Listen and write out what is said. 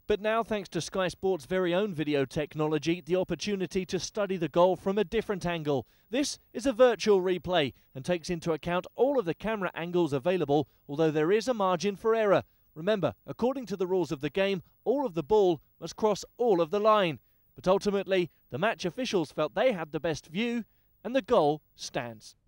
But now, thanks to Sky Sports' very own video technology, the opportunity to study the goal from a different angle. This is a virtual replay and takes into account all of the camera angles available, although there is a margin for error. Remember, according to the rules of the game, all of the ball must cross all of the line. But ultimately, the match officials felt they had the best view, and the goal stands.